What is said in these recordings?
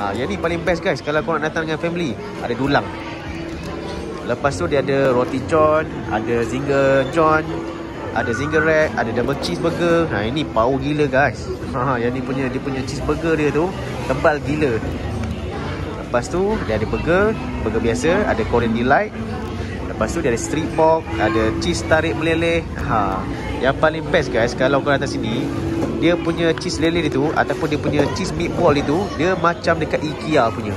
Yang ni paling best guys kalau korang datang dengan family. Ada dulang. Lepas tu dia ada roti john, ada zinger john, ada zinger wrap, ada double cheeseburger. Ini power gila guys. Yang ni dia punya cheeseburger dia tu tebal gila. Lepas tu dia ada burger biasa, ada Korean Delight. Lepas tu dia ada street pork, ada cheese tarik meleleh. Yang paling best guys kalau korang datang sini, dia punya cheese leleh itu ataupun dia punya cheese meatball itu, dia macam dekat IKEA punya.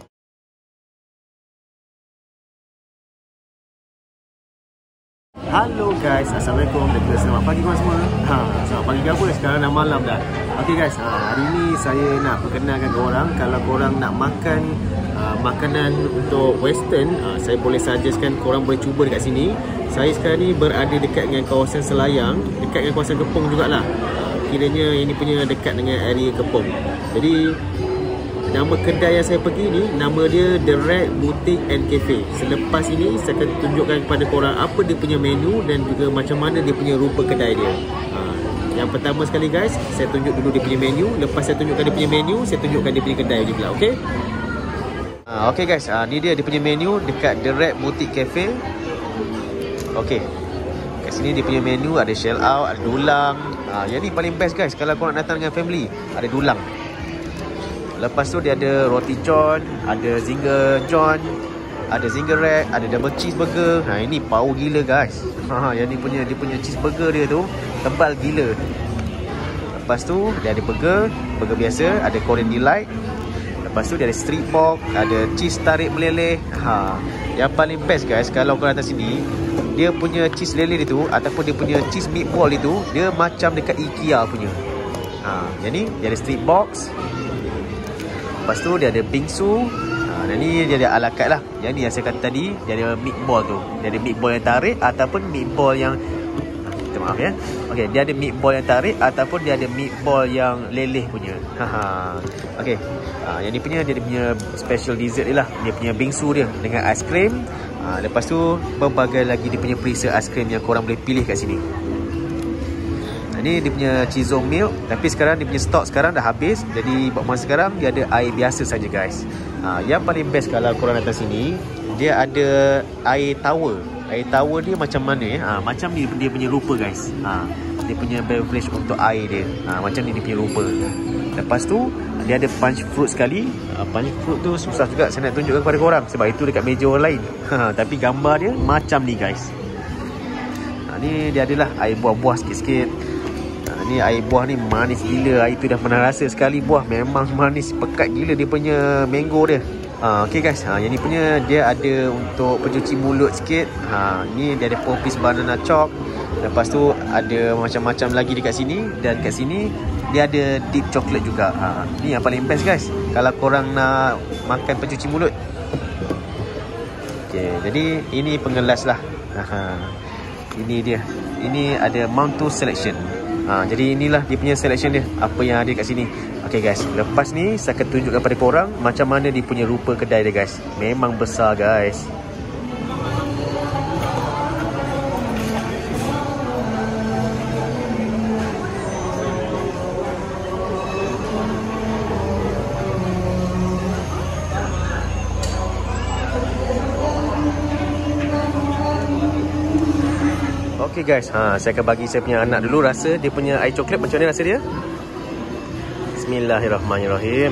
Hello guys, Assalamualaikum dan juga selamat pagi korang semua. Selamat pagi ke apa? Sekarang dah malam dah. Okay guys, hari ni saya nak perkenalkan korang. Kalau korang nak makan makanan untuk western, saya boleh suggestkan korang boleh cuba dekat sini. Saya sekarang ni berada dekat dengan kawasan Selayang, dekat dengan kawasan Kepong jugalah. Kiranya ini punya dekat dengan area Kepong. Jadi nama kedai yang saya pergi ni, nama dia The Red Boutique and Cafe. Selepas ini saya akan tunjukkan kepada korang apa dia punya menu dan juga macam mana dia punya rupa kedai dia. Yang pertama sekali guys, saya tunjuk dulu dia punya menu. Lepas saya tunjukkan dia punya menu, saya tunjukkan dia punya kedai juga, okey? Okey guys, ni dia punya menu dekat The Red Boutique Cafe. Okey. Kat sini dia punya menu ada shell out, ada dulang. Yang ni paling best guys kalau korang datang dengan family. Ada dulang. Lepas tu dia ada roti john, ada zinger john, ada zinger wrap, ada double cheeseburger. Ini power gila guys. Yang ni dia punya cheeseburger dia tu tebal gila. Lepas tu dia ada burger biasa, ada Korean Delight. Lepas tu dia ada street pork, ada cheese tarik meleleh. Yang paling best guys kalau korang datang sini, dia punya cheese leleh itu ataupun dia punya cheese meatball itu, dia macam dekat IKEA punya. Yang ni dia ada street box. Lepas tu dia ada bingsu. Dan ni dia ada ala carte lah. Yang ni yang saya kata tadi, dia ada meatball tu. Dia ada meatball yang tarik ataupun meatball yang minta maaf ya. Okey, dia ada meatball yang tarik ataupun dia ada meatball yang leleh punya. Okey. Yang ni punya dia punya special dessert dia lah. Dia punya bingsu dia dengan aiskrim. Lepas tu berbagai lagi dia punya perisa aiskrim yang korang boleh pilih kat sini. Ni dia punya Chizong milk, tapi sekarang dia punya stok sekarang dah habis. Jadi buat masa sekarang dia ada air biasa saja guys. Yang paling best kalau korang datang sini, dia ada air tower. Air tower dia macam mana ya? Macam ni dia punya rupa guys. Dia punya beverage untuk air dia. Macam ni dia punya rupa. Lepas tu dia ada punch fruit sekali. Punch fruit tu susah juga saya nak tunjukkan kepada korang sebab itu dekat meja orang lain. Tapi gambar dia macam ni guys. Ni dia adalah air buah-buah sikit-sikit. Ni air buah ni manis gila. Air tu dah pernah rasa sekali buah. Memang manis pekat gila dia punya mango dia. Okay guys, yang ni punya dia ada untuk pencuci mulut sikit. Ni dia ada 4 piece banana chop. Lepas tu ada macam-macam lagi dekat sini. Dan kat sini dia ada deep chocolate juga. Ni yang paling best guys kalau korang nak makan pencuci mulut. Okay, jadi ini pengelas lah. Ini dia. Ini ada Mantou Selection. Jadi inilah dia punya selection dia, apa yang ada kat sini. Okay guys, lepas ni saya akan tunjukkan kepada korang macam mana dia punya rupa kedai dia guys. Memang besar guys. Okay guys, saya akan bagi saya punya anak dulu rasa dia punya air coklat macam mana rasa dia. Bismillahirrahmanirrahim.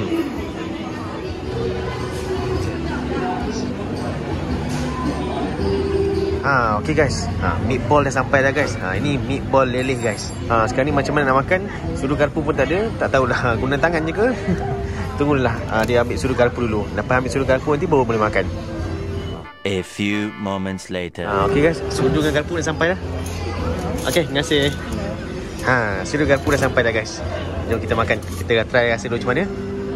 Okay guys, meatball dah sampai dah guys. Ini meatball leleh guys. Sekarang ni macam mana nak makan? Sudu garpu pun tak ada. Tak tahulah guna tangan je ke. Tunggulah dia ambil sudu garpu dulu. Lepas ambil sudu garpu nanti baru boleh makan. A few moments later. Okay guys, sudu dengan garpu dah sampai dah. Okay, terima kasih. Sudu garpu dah sampai dah guys. Jom kita makan. Kita try rasa dulu macam mana.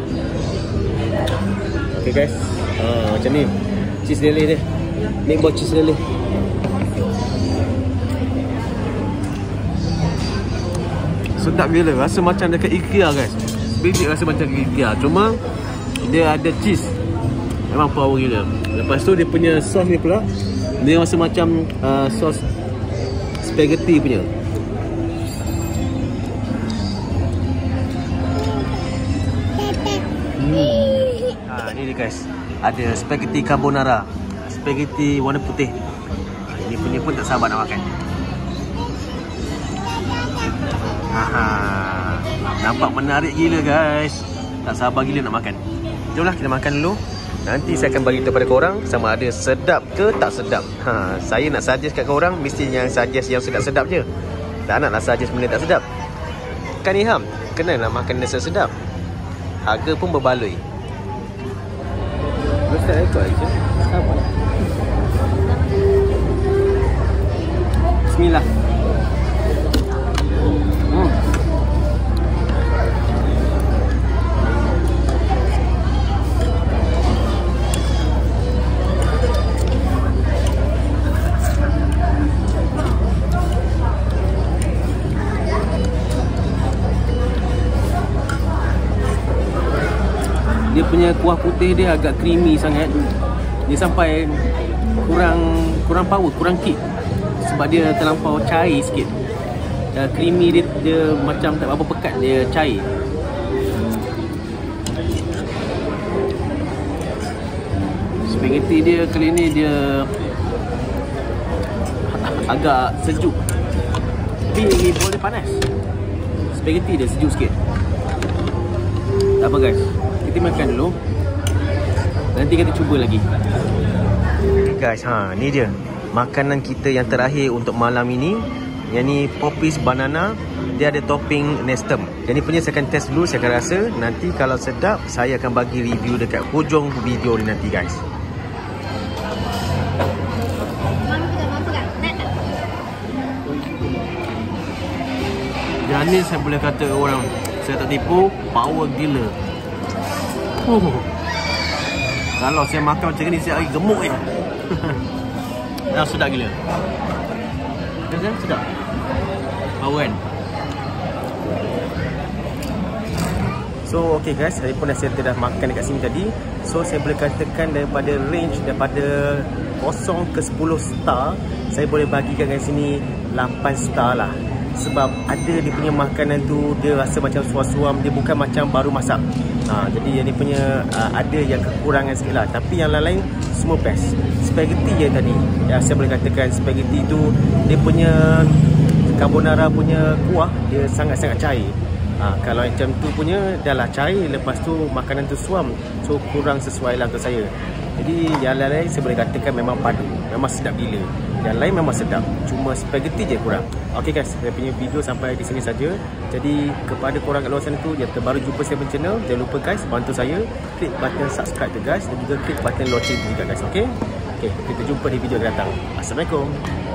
Okay guys, macam ni cheese leleh dia. Meatball cheese leleh. Sedap gila. Rasa macam dekat IKEA guys. Biji rasa macam IKEA. Cuma dia ada cheese. Memang power gila. Lepas tu dia punya sos ni pula, dia rasa macam sos spaghetti punya. Ni dia guys, ada spaghetti carbonara, spaghetti warna putih. Ini punya pun tak sabar nak makan. Nampak menarik gila guys. Tak sabar gila nak makan. Jomlah kita makan dulu. Nanti saya akan bagi tahu pada korang sama ada sedap ke tak sedap. Saya nak suggest kat korang, mesti yang suggest yang sedap-sedap je. Tak naklah suggest benda tak sedap. Kan Iham, kenalah makan yang sedap. Harga pun berbaloi. Besar ekor je. Sabar. Bismillah. Dia punya kuah putih dia agak creamy sangat. Dia sampai kurang power, kurang kick. Sebab dia terlampau cair sikit. Creamy dia macam tak apa pekat, dia cair. Spaghetti dia kali ni dia agak sejuk. Tapi boleh panas. Spaghetti dia sejuk sikit. Tak apa guys, kita makan dulu. Nanti kita cuba lagi. Guys, ni dia makanan kita yang terakhir untuk malam ini. Yang ni Popeyes banana. Dia ada topping Nestum. Yang ni punya saya akan test dulu, saya akan rasa. Nanti kalau sedap, saya akan bagi review dekat hujung video ni nanti guys. Yang ni saya boleh kata orang, saya tak tipu, power gila. Kalau saya makan macam ni, saya lagi gemuk je. Sedap gila. Kan? Sedap. Power kan? So okay guys, saya pun saya dah makan dekat sini tadi. So saya boleh katakan daripada range daripada 0 ke 10 star, saya boleh bagikan kat sini 8 star lah. Sebab ada dia punya makanan tu, dia rasa macam suam-suam, dia bukan macam baru masak. Jadi yang ni punya ada yang kekurangan sikit lah. Tapi yang lain-lain semua best. Spaghetti je tadi, ya, saya boleh katakan spaghetti tu, dia punya carbonara punya kuah, dia sangat-sangat cair. Kalau macam tu punya dah lah cair, lepas tu makanan tu suam, so kurang sesuai lah untuk saya. Jadi yang lain-lain saya boleh katakan memang padu, memang sedap gila. Yang lain memang sedap, cuma spaghetti je kurang. Okay guys, saya punya video sampai di sini saja. Jadi kepada korang kat luar sana tu yang terbaru jumpa saya punya channel, jangan lupa guys bantu saya klik button subscribe tu guys, dan juga klik button lonceng tu juga guys. Okay, kita jumpa di video yang akan datang. Assalamualaikum.